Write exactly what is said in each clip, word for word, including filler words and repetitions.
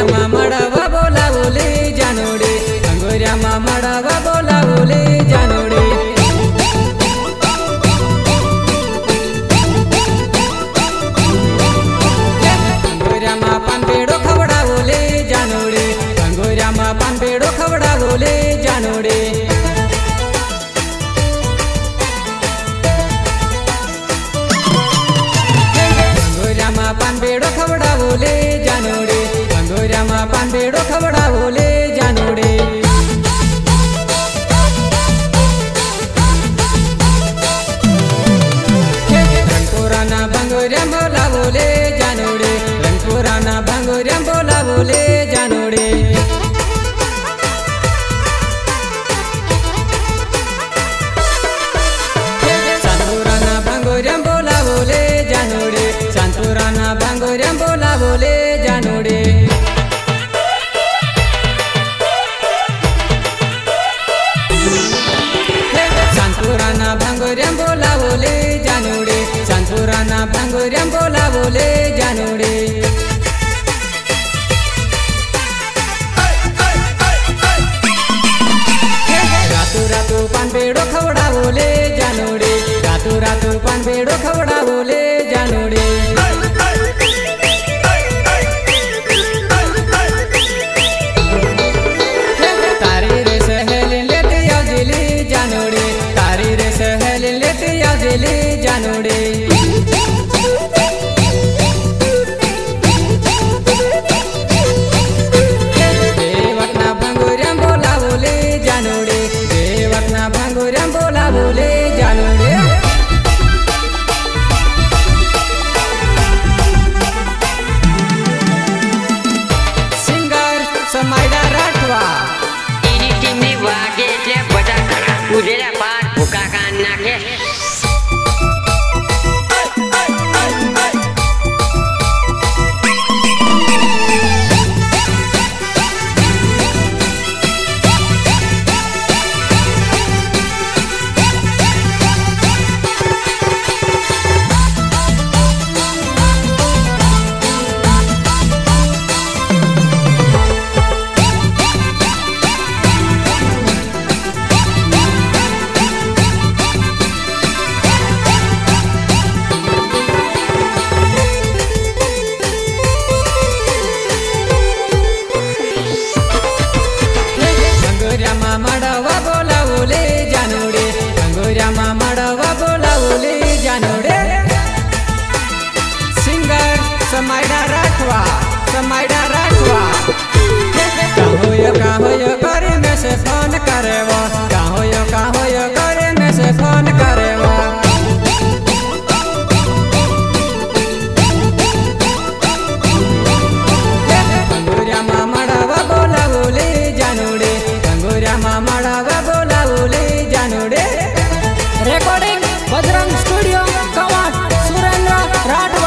अंगोरियामा मड़वा बोलावोले जानोड़े अंगोरियामा मड़वा बोलावोले जानोड़े अंगोरियामा पान पेड़ो खवड़ावोले जानोड़े अंगोरियामा पान पेड़ो खवड़ावोले जानोड़े अंगोरियामा पान पेड़ो खवड़ावोले जानोड़े अंगोरियामा पान पेड़ो खवड़ावोले जानोड़े रंगपुराना भांगोरिया बोलावोले जानोड़े रंगपुराना भांगोरिया बोलावोले जानोड़े सांतपुराना भांगोरिया बोलावोले जानोड़े सांतपुराना भांगोरिया बोलावोले जानोड़े सांतपुराना भांगोरिया बोलावोले जानोड़े सांतपुराना भांगोरिया बोलावोले जानोड़े रातू रातू पान पेड़ो खवड़ावोले जानोड़े रातू रातू पान पेड़ो खवड़ावोले जानोड़े तारी रे सहेली लेते आजली जानोड़े तारी रे सहेली लेते आजली जानोड़े देवटना भांगोरिया बोलावोले जानोड़े देवटना भांगोरिया बोलावोले जानोड़े singer Samaida Rathwa ini kimi wage je bada udara par buka kan nake अंगोरियामा मड़वा बोलावोले जानोड़े अंगोरियामा मड़वा बोलावोले जानोड़े सिंगर समाइडा राठवा समाइडा राठवा काहोयो काहोयो करे में से फोन करेवा काहोयो काहोयो करे में से फोन करेवा अंगोरियामा मड़वा बोलावोले जानोड़े अंगोरियामा मड़वा बोलावोले जानोड़े रिकॉर्डिंग बजरंग स्टूडियो कवाट सुरेंद्र राठवा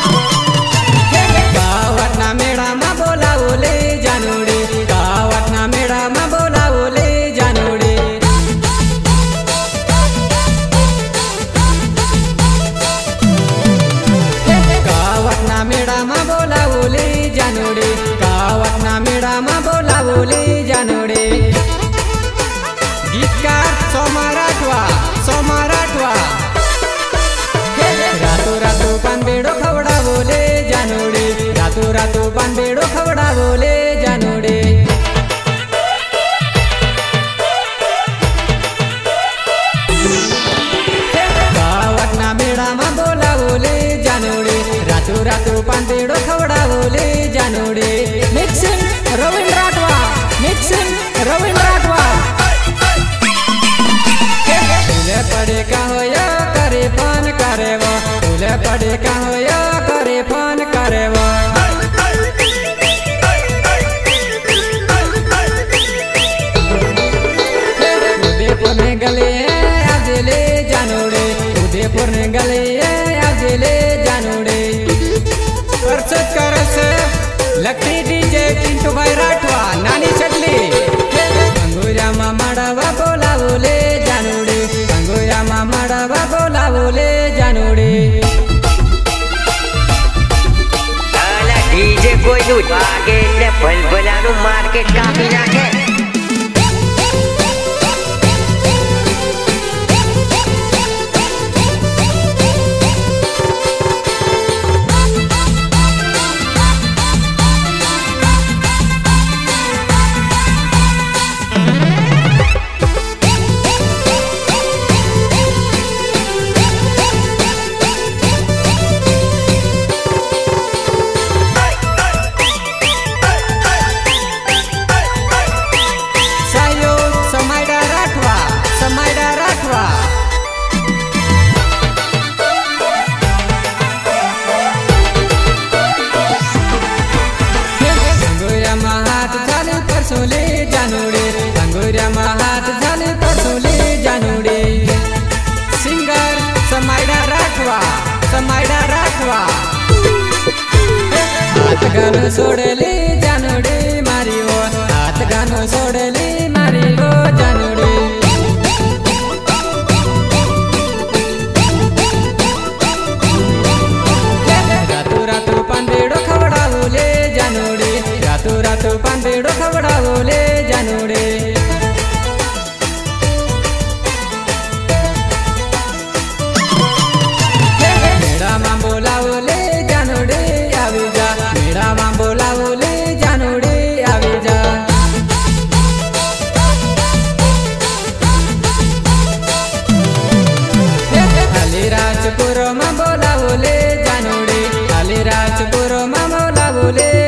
कावटना मेड़ा मा बोलावोले जानोड़े कावटना मेड़ा मा बोलावोले जानोड़े कावटना मेड़ा मा बोलावोले जानोड़े कावटना मेड़ा मा बोलावोले जानोड़े गीतकार सोमा राठवा सोमा राठवा रातू रातू पान पेड़ो खवड़ावोले जानोड़े रातू रातू पान पेड़ो खवड़ावोले जानोड़े कावटना मेड़ा मा बोलावोले जानोड़े रातू रातू पान पेड़ो खवड़ावोले जानोड़े मिक्सिंग रविंद्र राठवा मिक्सिंग रविंद्र राठवा फूले पड़े का होया करे फोन करे वो फूले पड़े का होया करे फोन करे वो उदयपुर ने गले आजले जानोड़े उदयपुर ने गले आजले जानोड़े परसत करस लकड़ी डीजे चिंटू भाई राठवा नानी चटली अंगोरियामा मड़वा बोलावोले जानोड़े अंगोरियामा मड़वा बोलावोले जानोड़े ala dj કોઈનું વાગે એટલે ભલભલાનું માર્કેટ કાપી નાખે. परसोले जानोड़े अंगूरिया हाथ झाले परसोले जानोड़े सिंगर समाइडा राठवा समाइडा राठवा हाथ गानो सोड़ले जानोड़े मारी वो हाथ गानो सोड़ले मारी वो जानोड़े रातों रातों पंदेड़ो खवड़ावोले जानोड़े रातों रातों पंदेड़ो खवड़ावोले जानोड़े मेरा मां बोलावोले जानोड़े आवी जा मेरा मां बोलावोले जानोड़े आवी जा अलीराजपुर मां बोलावोले जानोड़े अलीराजपुर मां बोलावोले